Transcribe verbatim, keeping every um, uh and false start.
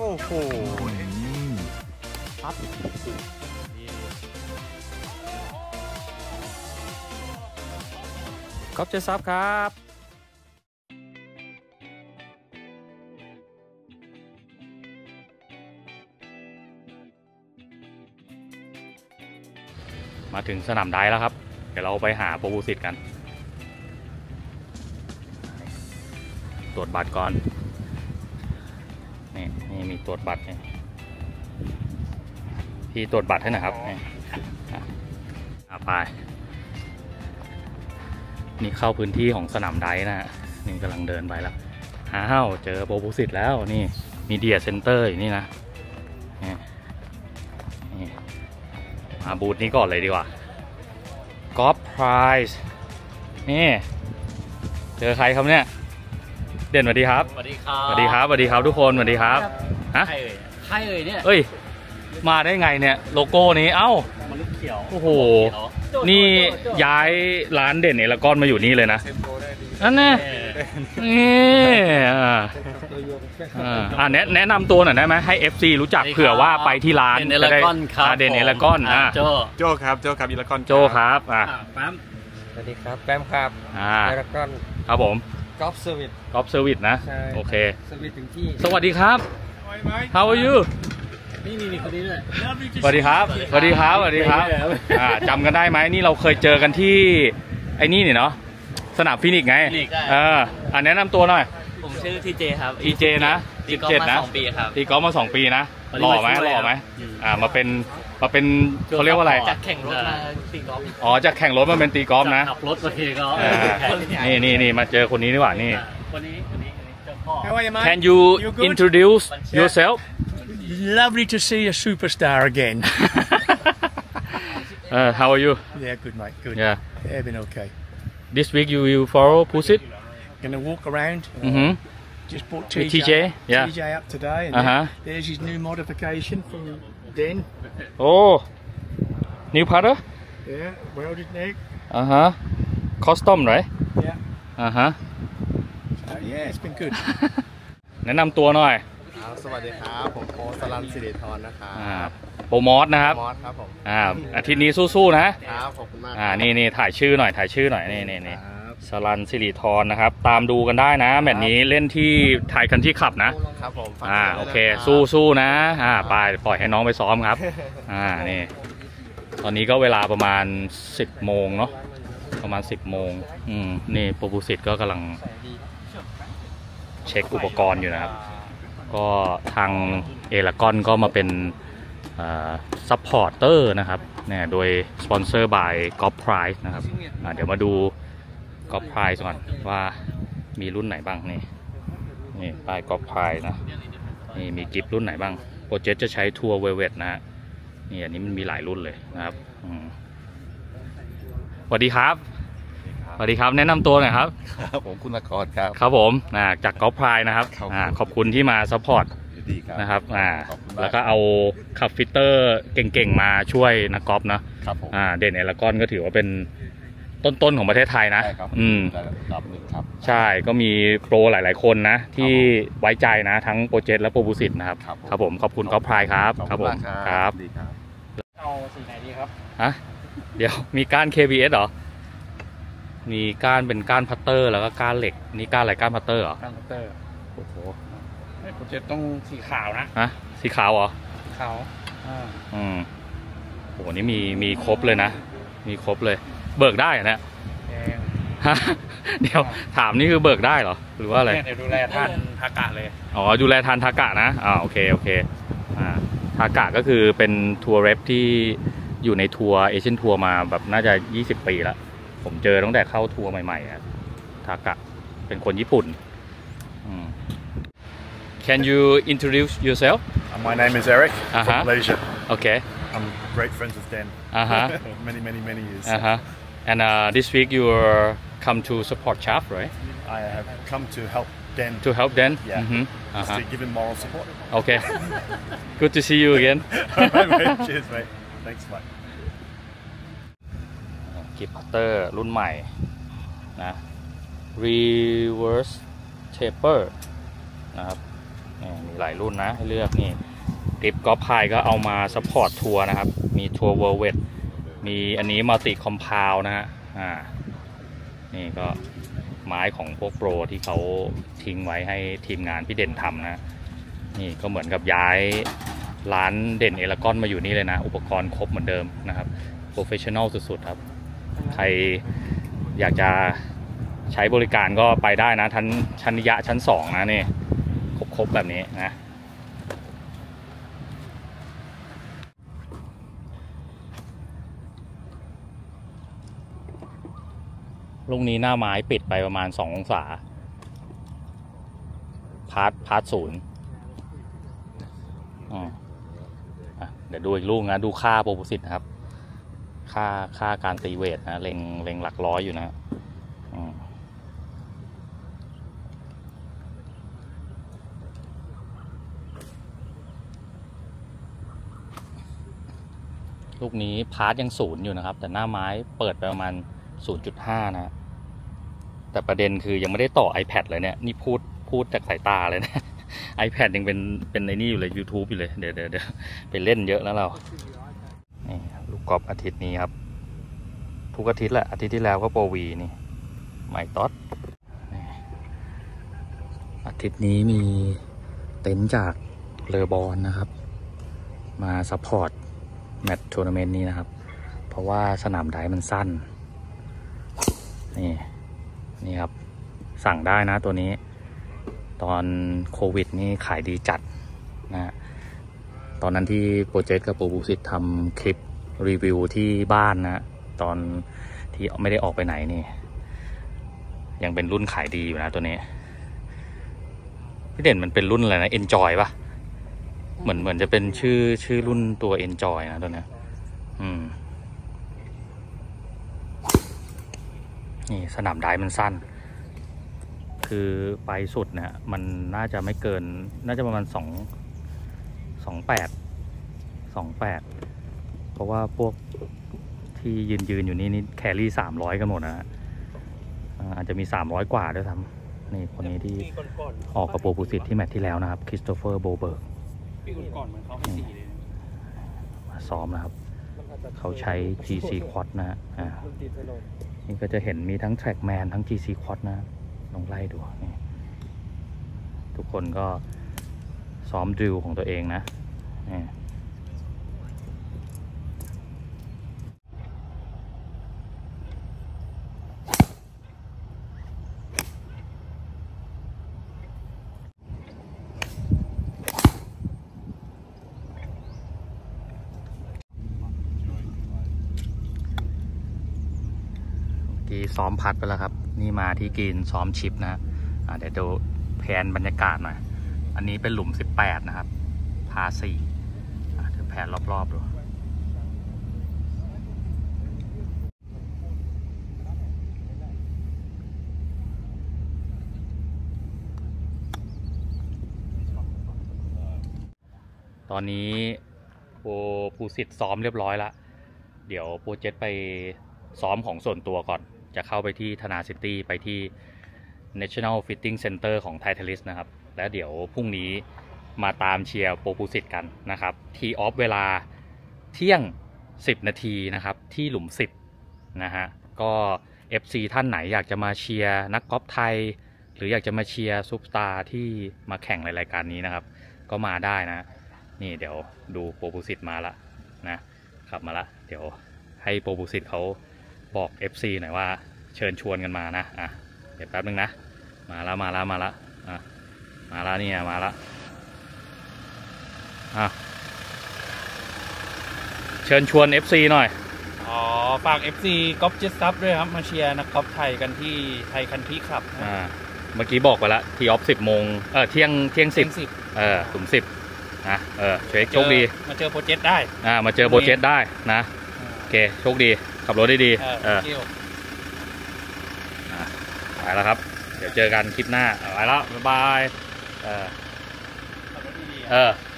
โอ้โหครับก๊อฟเจซับครับมาถึงสนามไดแล้วครับเดี๋ยวเราไปหาโปรบูสิตกันตรวจบัตรก่อนนี่นี่มีตรวจบัตรนี่พี่ตรวจบัตรให้หน่อยครับนี่ไปนี่เข้าพื้นที่ของสนามไดนะฮะนี่กำลังเดินไปแล้วอ้าวเจอโปรบูสิตแล้วนี่มีเดียเซ็นเตอร์อยู่นี่นะนี่นี่มาบูธนี้ก่อนเลยดีกว่ากอล์ฟไพรส์นี่เจอใครครับเนี่ยเด่นสวัสดีครับสวัสดีครับสวัสดีครับสวัสดีครับทุกคนสวัสดีครับฮะใครเอ่ยใครเอ่ยเนี่ยเอ้ยมาได้ไงเนี่ยโลโก้นี้เอ้ามันลูกเขียวโอ้โหนี่ย้ายร้านเด่นเอลากอนมาอยู่นี่เลยนะนั่นแน่นี่อ่าแนะแนะนำตัวหน่อยได้ไหมให้ เอฟ ซี รู้จักเผื่อว่าไปที่ร้านเด่นเอลากอนครับเด่นเอลากอนอ่าโจโจครับโจครับเอลากอนโจครับอ่าแป๊มสวัสดีครับแป๊มครับอ่าเอลากอนครับผมกอล์ฟเซอร์วิสกอล์ฟเซอร์วิสนะโอเคเซอร์วิสถึงที่สวัสดีครับ How are you นี่นี่คนนี้ด้วยสวัสดีครับสวัสดีครับสวัสดีครับอ่าจำกันได้ไหมนี่เราเคยเจอกันที่ไอ้นี่เนี่ยเนาะสนามฟินิกไงเอออ่าแนะนำตัวหน่อยผมชื่อทีเจครับทีเจนะตีกอล์ฟมาสองปีครับตีกอล์ฟมาสองปีนะหล่อไหมหล่อไหมอ่ามาเป็นมาเป็นเขาเรียกว่าอะไรจากแข่งรถมาตีกอล์ฟอ๋อจากแข่งรถมาเป็นตีกอล์ฟนะขับรถมาตีกอล์ฟนี่นี่นี่มาเจอคนนี้ดีกว่านี่คนนี้คนนี้เจ้าพ่อ Can you introduce yourself Lovely to see a superstar again. uh, how are you? Yeah, good mate. Good. Yeah. Yeah, been okay. This week you will follow Pusit? Gonna walk around. Uh, mm-hmm. Just bought T J. T J, yeah. T J up today. And uh-huh. There's his new modification from Den. Oh, new putter? Yeah, welded neck. Uh huh. Custom, right? Yeah. Uh huh. So yeah, it's been good. แนะนำตัวหน่อยสวัสดีครับผมโค้ชสรัญสิริธรนะครับโปรมอสนะครับมอสครับผมอ่าอาทิตย์นี้สู้ๆนะครับขอบคุณมากอ่านี่นี่ถ่ายชื่อหน่อยถ่ายชื่อหน่อยนี่นี่นี่สรัญสิริธรนะครับตามดูกันได้นะแมตช์นี้เล่นที่ไทยคันที่ขับนะครับผมอ่าโอเคสู้ๆนะอ่าไปปล่อยให้น้องไปซ้อมครับอ่านี่ตอนนี้ก็เวลาประมาณสิบโมงเนาะประมาณสิบโมงอืมนี่โปรบูสิตก็กำลังเช็คอุปกรณ์อยู่นะครับก็ทางเอลากอนก็มาเป็นซัพพอร์เตอร์นะครับเนี่ยโดยสปอนเซอร์บายกอล์ฟไพรส์นะครับเดี๋ยวมาดูกอล์ฟไพรส์ก่อนว่ามีรุ่นไหนบ้างนี่นี่ป้ายกอล์ฟไพรส์นะนี่มีกิฟต์รุ่นไหนบ้างโปรเจกต์จะใช้ทัวร์เวลเวตนะฮะนี่อันนี้มันมีหลายรุ่นเลยนะครับสวัสดีครับสวัสดีครับแนะนำตัวหน่อยครับผมคุณนกรครับครับผมจากกอล์ฟไพรส์นะครับขอบคุณที่มาซัพพอร์ตนะครับอ่าแล้วก็เอาขับฟิตเตอร์เก่งๆมาช่วยนักกอล์ฟนะครับอ่าเด่นเอลากอนก็ถือว่าเป็นต้นๆของประเทศไทยนะอืมใช่ก็มีโปรหลายๆคนนะที่ไว้ใจนะทั้งโปรเจกต์และโปรบูสิตนะครับครับผมขอบคุณกอล์ฟไพรส์ครับครับผมครับเอาสีไหนดีครับฮะเดี๋ยวมีก้าน เค บี เอส เหรอมีก้านเป็นก้านพัตเตอร์แล้วก็ก้านเหล็กนี่ก้านอะไรก้านพัตเตอร์เหรอก้านพัตเตอร์โอ้โหโปรเจกต์ต้องสีขาวนะฮะสีขาวเหรอขาวอ่าอืมโอ้โหนี่มีมีครบเลยนะมีครบเลยเบิกได้เหรอเนี่ยฮะเดี๋ยวถามนี่คือเบิกได้เหรอหรือว่าอะไรเดี๋ยวดูแลทานทากะเลยอ๋อดูแลทานทากะนะอ่าโอเคโอเคอ่าทากะก็คือเป็นทัวร์เรปที่อยู่ในทัวร์เอเชียนทัวร์มาแบบน่าจะยี่สิบปีแล้วผมเจอตั้งแต่เข้าทัวร์ใหม่ๆครับทากะเป็นคนญี่ปุ่น Can you introduce yourself? My name is Eric uh-huh. from Malaysia. Okay. I'm great friends with Dan. Uh-huh. many, many, many years. Uh-huh. And uh, this week you come to support Chaff, right? I have come to help Dan. To help Dan? Yeah. Mm-hmm. Just uh-huh. to give him moral support. Okay. Good to see you again. All right, mate. Cheers, mate. Thanks, mate. กิฟต์พัตเตอร์รุ่นใหม่นะ reverse taper นะครับมีหลายรุ่นนะให้เลือกนี่กริปกอล์ฟพายก็เอามาซัพพอร์ตทัวร์นะครับมีทัวร์เวอร์เวทมีอันนี้มัลติคอมพาวนะฮะอ่านี่ก็ไม้ของพวกโปรที่เขาทิ้งไว้ให้ทีมงานพี่เด่นทำนะนี่ก็เหมือนกับย้ายร้านเด่นเอลากอนมาอยู่นี่เลยนะอุปกรณ์ครบเหมือนเดิมนะครับโปรเฟชชั่นอลสุดๆครับใครอยากจะใช้บริการก็ไปได้นะชั้นชั้นนิยะชั้นสองนะนี่ครบๆแบบนี้นะลูกนี้หน้าไม้ปิดไปประมาณสององศาพาร์ทพาร์ทศูนย์อ่าเดี๋ยวดูอีกลูกนะดูค่าโปรโพสิตนะครับค่าค่าการตีเวทนะเล็งเล็งหลักร้อยอยู่นะลูกนี้พาร์ทยังศูนย์อยู่นะครับแต่หน้าไม้เปิดไปประมาณ ศูนย์จุดห้า นะแต่ประเด็นคือยังไม่ได้ต่อ iPad เลยเนี่ยนี่พูดพูดจากสายตาเลยนะ iPad ยังเป็นเป็นในนี่อยู่เลย YouTube อยู่เลยเดี๋ยวเดี๋ยวเดี๋ยวไปเล่นเยอะแล้วเรานี่ลูกกอล์ฟอาทิตย์นี้ครับทุกอาทิตย์แหละอาทิตย์ที่แล้วก็โปรวีนี่ไมต๊อดอาทิตย์นี้มีเต็นท์จากเลอบอลนะครับมาซัพพอร์ตแมตช์ทัวร์นาเมนต์นี้นะครับเพราะว่าสนามไดมันสั้นนี่นี่ครับสั่งได้นะตัวนี้ตอนโควิดนี่ขายดีจัดนะตอนนั้นที่โปรเจกต์กับโปรบูสิตทำคลิปรีวิวที่บ้านนะตอนที่ไม่ได้ออกไปไหนนี่ยังเป็นรุ่นขายดีอยู่นะตัวนี้พี่เด่นมันเป็นรุ่นอะไรนะ Enjoy ป่ะเหมือนเหมือนจะเป็นชื่อชื่อรุ่นตัว Enjoy นะตัวนี้อืมนี่สนามไดมันสั้นคือไปสุดเนี่ยมันน่าจะไม่เกินน่าจะประมาณสองสองแปดสองแปดเพราะว่าพวกที่ยืนยืนอยู่นี่นี่แครี่สามร้อยกันหมดนะอาจจะมีสามร้อยกว่าด้วยซ้ำนี่คนนี้ที่ออกกับโปรบูสิตที่แมตช์ที่แล้วนะครับคริสโตเฟอร์โบเบิร์กมาซ้อมนะครับเขาใช้ จี ซี Quad นะฮะนี่ก็จะเห็นมีทั้ง Trackman ทั้ง จี ซี Quad นะลองไล่ดูนี่ทุกคนก็ซ้อมดริลของตัวเองนะนี่ซ้อมพัดไปแล้วครับนี่มาที่กรีนซ้อมชิปนะะเดี๋ยวดูแผนบรรยากาศหน่อยอันนี้เป็นหลุมสิบแปดนะครับพาสี่เดี๋ยวแผนรอบๆดูตอนนี้โปรภูสิทธิ์ซ้อมเรียบร้อยแล้วเดี๋ยวโปรเจกต์ไปซ้อมของส่วนตัวก่อนจะเข้าไปที่ธนาซิตี้ไปที่ National Fitting Center ของ Titleist นะครับแล้วเดี๋ยวพรุ่งนี้มาตามเชียร์โปรภูสิทธิ์กันนะครับทีออฟเวลาเที่ยงสิบนาทีนะครับที่หลุมสิบนะฮะก็ เอฟ ซี ท่านไหนอยากจะมาเชียร์นักกอล์ฟไทยหรืออยากจะมาเชียร์ซุปสตาร์ที่มาแข่งในรายการนี้นะครับก็มาได้นะนี่เดี๋ยวดูโปรภูสิทธิ์มาละนะขับมาละเดี๋ยวให้โปรภูสิทธิ์เขาบอก เอฟ ซี หน่อยว่าเชิญชวนกันมานะอ่ะเดี๋ยวแป๊บนึงนะมาแล้วมาแล้วมาแล้วอ่ะมาแล้วเนี่ยมาแล้วอ่ะเชิญชวน เอฟ ซี หน่อยอ๋อฝาก เอฟ ซี กอล์ฟเจ็ตซับด้วยครับมาเชียร์นักกอล์ฟไทยกันที่ไทยคันทรีคลับอ่าเมื่อกี้บอกไปแล้วทีออฟสิบโมงเออเที่ยงเที่ยงสิบเออถึงสิบนะเออเช็คโชคดีมาเจอโปรเจกต์ได้อ่ามาเจอโปรเจกต์ได้นะโอเคโชคดีขับรถได้ดีเออไปแล้วครับเดี๋ยวเจอกันคลิปหน้าไปแล้วบ๊ายบายเออเออ